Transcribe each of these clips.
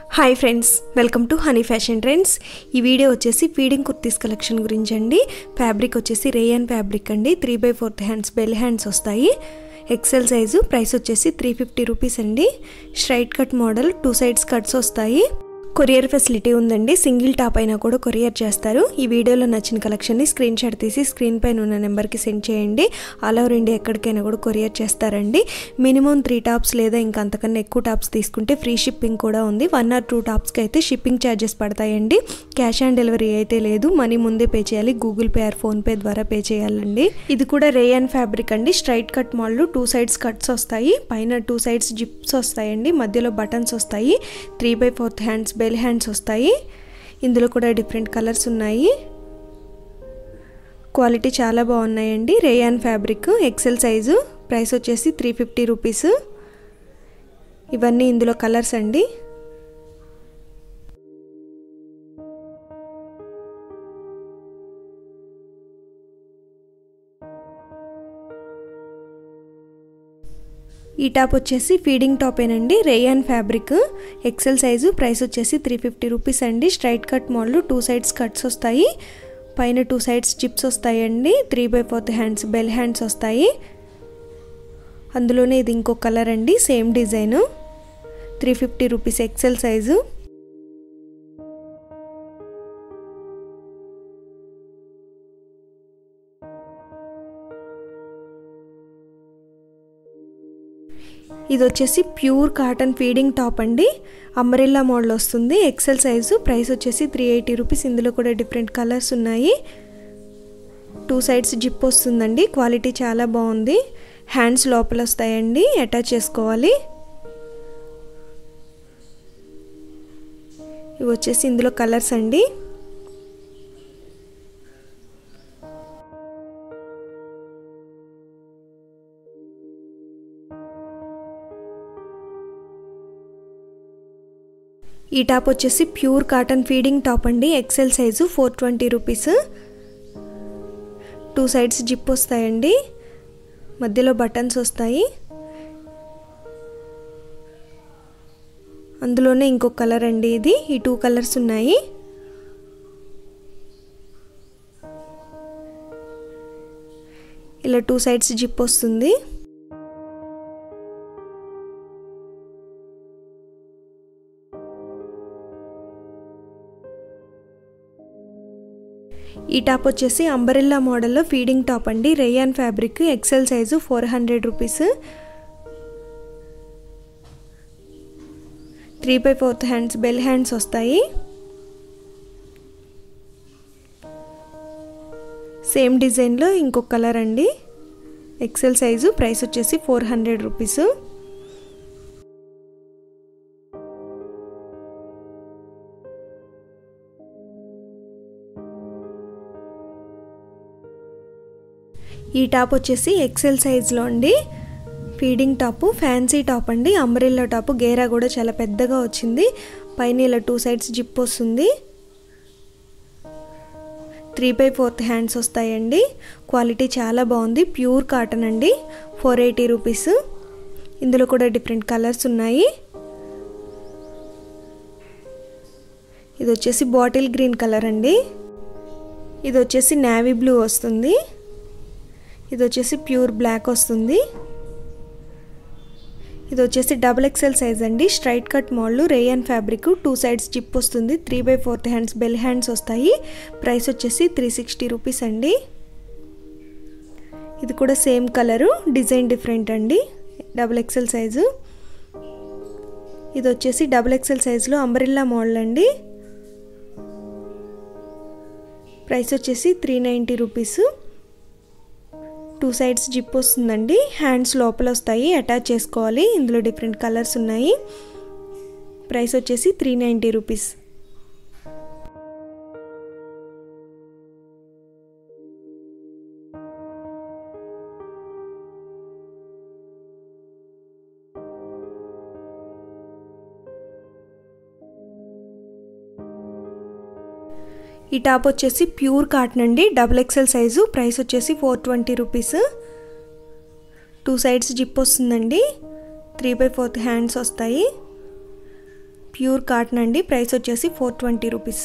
Hi friends welcome to honey fashion trends. ఈ video వచ్చేసి feeding kurtis collection గురించి అండి। ఫ్యాబ్రిక్ వచ్చేసి రేయన్ ఫ్యాబ్రిక్ అండి। 3/4 హ్యాండ్స్ బెల్ హ్యాండ్స్ వస్తాయి। ఎక్సెల్ సైజు ప్రైస్ వచ్చేసి 350 రూపీస్ అండి। Straight cut model 2 sides cuts వస్తాయి। కొరియర్ ఫెసిలిటీ ఉందండి। సింగిల్ టాప్ అయినా కూడా కొరియర్ చేస్తారు। ఈ వీడియోలో నచ్చిన కలెక్షన్ ని స్క్రీన్ షాట్ తీసి స్క్రీన్ పైన ఉన్న నెంబర్ కి సెండ్ చేయండి। ఆల్ ఓవర్ ఇండియా ఎక్కడికైనా కూడా కొరియర్ చేస్తారండి। మినిమం 3 టాప్స్ లేదా ఇంకా అంతకన్నా ఎక్కువ టాప్స్ తీసుకుంటే ఫ్రీ షిప్పింగ్ కూడా ఉంది। 1 or 2 టాప్స్ కి అయితే షిప్పింగ్ చార్జెస్ పడతాయండి। క్యాష్ ఆన్ డెలివరీ అయితే లేదు, మనీ ముందే పే చేయాలి। Google pay or PhonePe ద్వారా పే చేయాలండి। ఇది కూడా రేయన్ ఫ్యాబ్రిక్ అండి। Straight cut model 2 sides cuts వస్తాయి। పైన 2 సైడ్స్ జిప్స్ వస్తాయండి। మధ్యలో బటన్స్ వస్తాయి। 3/4 హ్యాండ్స్ బెల్ హ్యాండ్స్ వస్తాయి। ఇందులో కూడా డిఫరెంట్ కలర్స్ ఉన్నాయి। క్వాలిటీ చాలా బాగున్నాయండి। Rayon fabric XL size price వచ్చేసి 350 రూపీస్। ఇవన్నీ ఇందులో కలర్స్ అండి। ఈ టాప్ వచ్చేసి ఫీడింగ్ టాప్ ఏనండి। Rayon fabric XL size price వచ్చేసి 350 రూపీస్ అండి। Straight cut model 2 sides cuts వస్తాయి। పైన 2 సైడ్స్ జిప్స్ వస్తాయండి। 3/4 హ్యాండ్స్ బెల్ హ్యాండ్స్ వస్తాయి। అందులోనే ఇది ఇంకో కలర్ అండి, same design. 350 rupees XL size. ఇది వచ్చేసి ప్యూర్ కాటన్ ఫీడింగ్ టాప్ అండి। అంబ్రెల్లా మోడల్ వస్తుంది। ఎక్సెల్ సైజు ప్రైస్ వచ్చేసి 380 రూపీస్। ఇందులో కూడా డిఫరెంట్ కలర్స్ ఉన్నాయి। 2 సైడ్స్ జిప్ వస్తుందండి। క్వాలిటీ చాలా బాగుంది। హ్యాండ్స్ లోపల వస్తాయండి, అటాచ్ చేసుకోవాలి। ఇవి వచ్చేసి ఇందులో కలర్స్ అండి। ఈ టాప్ వచ్చేసి ప్యూర్ కాటన్ ఫీడింగ్ టాప్ అండి। XL size 420 rupees. 2 sides zip వస్తాయండి। మధ్యలో బటన్స్ వస్తాయి। అందులోనే ఇంకో కలర్ అండి ఇది। ఈ 2 కలర్స్ ఉన్నాయి। ఇలా 2 సైడ్స్ జిప్ వస్తుంది। ఈ టాప్ వచ్చేసి అంబ్రెల్లా మోడల్లో ఫీడింగ్ టాప్ అండి। Rayon fabric XL size 400 rupees. 3/4 hands bell hands వస్తాయి। సేమ్ డిజైన్లో ఇంకొక కలర్ అండి। ఎక్సెల్ సైజు ప్రైస్ వచ్చేసి 400 రూపీస్। ఈ టాప్ వచ్చేసి ఎక్సెల్ సైజులో అండి। ఫీడింగ్ టాప్ ఫ్యాన్సీ టాప్ అండి। అంబ్రెల్లా టాప్ గేరా కూడా చాలా పెద్దగా వచ్చింది। పైన ఇలా 2 సైడ్స్ జిప్ వస్తుంది। 3/4 హ్యాండ్స్ వస్తాయండి। క్వాలిటీ చాలా బాగుంది। ప్యూర్ కాటన్ అండి। 480 రూపీస్। ఇందులో కూడా డిఫరెంట్ కలర్స్ ఉన్నాయి। ఇది వచ్చేసి బాటిల్ గ్రీన్ కలర్ అండి। ఇది వచ్చేసి నేవీ బ్లూ వస్తుంది। ఇది వచ్చేసి ప్యూర్ బ్లాక్ వస్తుంది। ఇది వచ్చేసి డబుల్ ఎక్సెల్ సైజ్ అండి। Straight cut model rayon fabric 2 sides zip వస్తుంది। 3/4 హ్యాండ్స్ బెల్ హ్యాండ్స్ వస్తాయి। ప్రైస్ వచ్చేసి 360 రూపీస్ అండి। ఇది కూడా సేమ్ కలరు, డిజైన్ డిఫరెంట్ అండి। Double XL size. ఇది వచ్చేసి డబుల్ ఎక్సెల్ సైజులో అంబ్రెల్లా మోడల్ అండి। ప్రైస్ వచ్చేసి 390 రూపీస్। 2 సైడ్స్ జిప్ వస్తుందండి। హ్యాండ్స్ లోపల వస్తాయి, అటాచ్ చేసుకోవాలి। ఇందులో డిఫరెంట్ కలర్స్ ఉన్నాయి। ప్రైస్ వచ్చేసి 390 రూపీస్। ఈ టాప్ వచ్చేసి ప్యూర్ కాటన్ అండి। డబుల్ ఎక్సెల్ సైజు ప్రైస్ వచ్చేసి 420 రూపీస్। 2 సైడ్స్ జిప్ వస్తుందండి। 3/4 హ్యాండ్స్ వస్తాయి। ప్యూర్ కాటన్ అండి. ప్రైస్ వచ్చేసి 420 రూపీస్.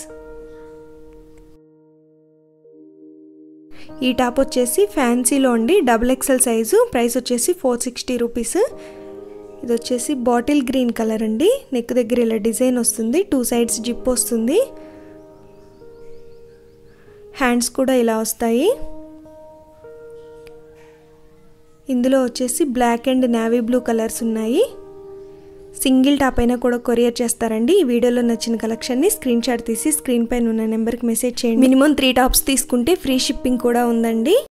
ఈ టాప్ వచ్చేసి ఫ్యాన్సీలో అండి, XXL సైజు. ప్రైస్ వచ్చేసి 460 రూపీస్. ఇది వచ్చేసి బాటిల్ గ్రీన్ కలర్ అండి. నెక్ దగ్గర ఇలా డిజైన్ వస్తుంది, 2 సైడ్స్ జిప్ వస్తుంది, హ్యాండ్స్ కూడా ఇలా వస్తాయి. ఇందులో వచ్చేసి black and navy blue colours ఉన్నాయి. సింగిల్ టాప్ అయినా కూడా కొరియర్ చేస్తారండి. ఈ వీడియోలో నచ్చిన కలెక్షన్ని స్క్రీన్ షాట్ తీసి స్క్రీన్ పైన ఉన్న నెంబర్కి మెసేజ్ చేయండి. మినిమం 3 టాప్స్ తీసుకుంటే ఫ్రీ షిప్పింగ్ కూడా ఉందండి.